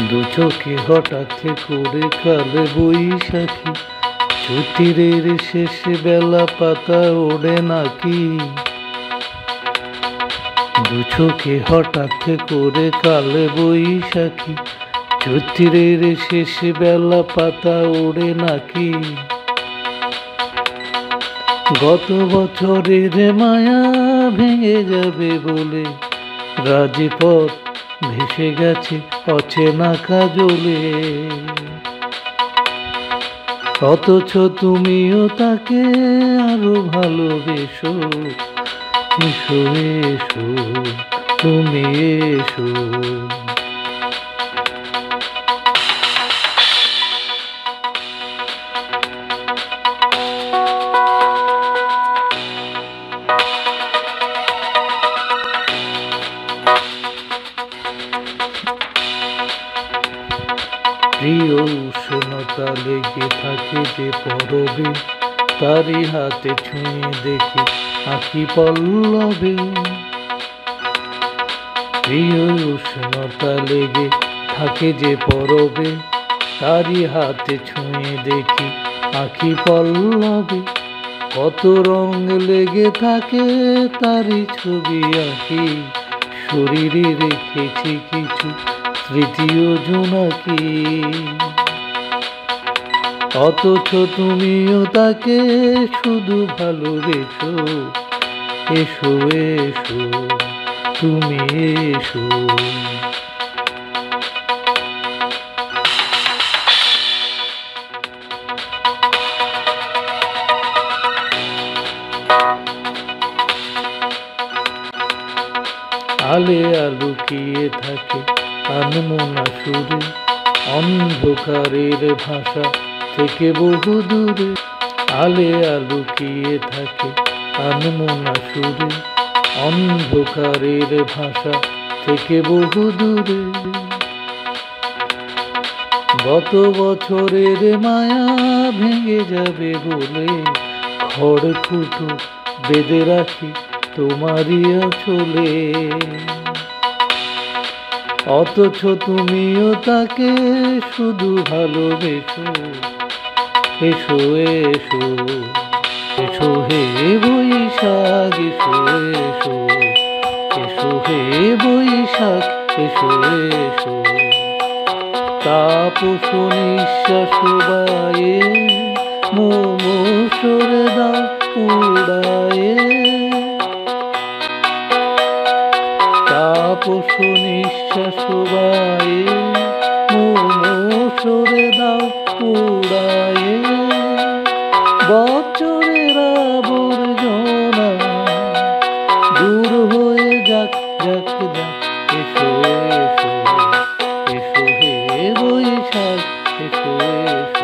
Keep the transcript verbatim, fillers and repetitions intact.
দু চোখে হঠাৎ করে কালে বৈশাখী, চৈত্রের শেষ বেলা পাতা ওড়ে নাকি। দু চোখে হঠাৎ করে কালে বৈশাখী, চৈত্রের শেষ বেলা পাতা ওড়ে নাকি। গত বছরের মায়া ভেঙে যাবে বলে রাজপথ ভেসে গেছে অচেনা কাজলে। অথচ তুমিও তাকে আরো ভালোবেসো। এসো এসো তুমি এসো। প্রিয় উষ্ণতা লেগে থাকে যে পরবে, তারই হাতে ছুঁয়ে দেখি আঁকি পল্লবে। প্রিয় উষ্ণতা লেগে থাকে যে পরবে, তারই হাতে ছুঁয়ে দেখি আঁকি পল্লবে। কত রং লেগে থাকে তারই ছবি আঁকি, শরীরে রেখেছি কিছু তৃতীয় জোনাকি। অথচ তুমিও তাকে শুধু ভালোবেসো। এসো এসো তুমি এসো। আলে আলুকিয়ে থাকে আনমনা সুরে, অন্ধকারের ভাষা থেকে বহু দূরে। আলে আলুকিয়ে থাকে আনমনা সুরে, অন্ধকারের ভাষা থেকে বহু দূরে। গত বছরের মায়া ভেঙে যাবে বলে খড়কুটো বেঁধে রাখি তোমারই আঁচলে। অথচ তুমিও তাকে শুধু ভালোবেসো। এসো এসো এসো হে বৈশাখ, এসো এসো এসো হে বৈশাখ, এসো এসো। তাপস নিঃশ্বাস বায়ে মোমোসরে দাও উড়ায়ে। তাপস নিঃশ্বাস বায়ে মোমোসরে দাও উড়ায়ে। বছরের আবর্জনা দূর হয়ে যাক যাক যাক। এসো এসো এসো হে বৈশাখ, এসো এসো।